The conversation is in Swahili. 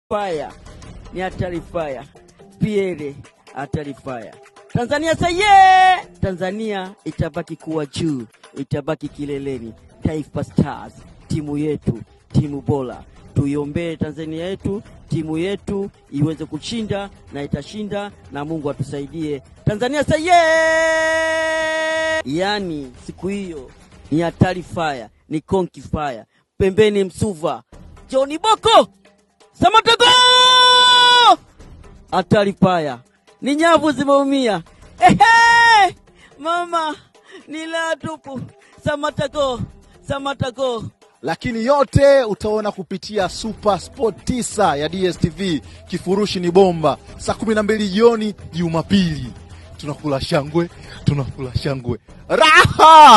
Fire ni hatari fire. Pierre hatari fire. Tanzania saye! Tanzania itabaki kuwa juu, itabaki kileleni. Taifa Stars, timu yetu, timu bora. Tuiombee Tanzania yetu, timu yetu iweze kushinda na itashinda, na Mungu atusaidie. Tanzania saye! Yani siku hiyo ni hatari fire, ni konki fire. Pembeni Msuva, Johnny Boko, Samata go! Hatari fire. Ni nyavu zimeumia. Ehe! Mama, ni la tupu. Samata go. Lakini yote utaona kupitia Super Sport 9 ya DStv. Kifurushi ni bomba. Saa 12 jioni Jumapili. Tunakula shangwe. Raha!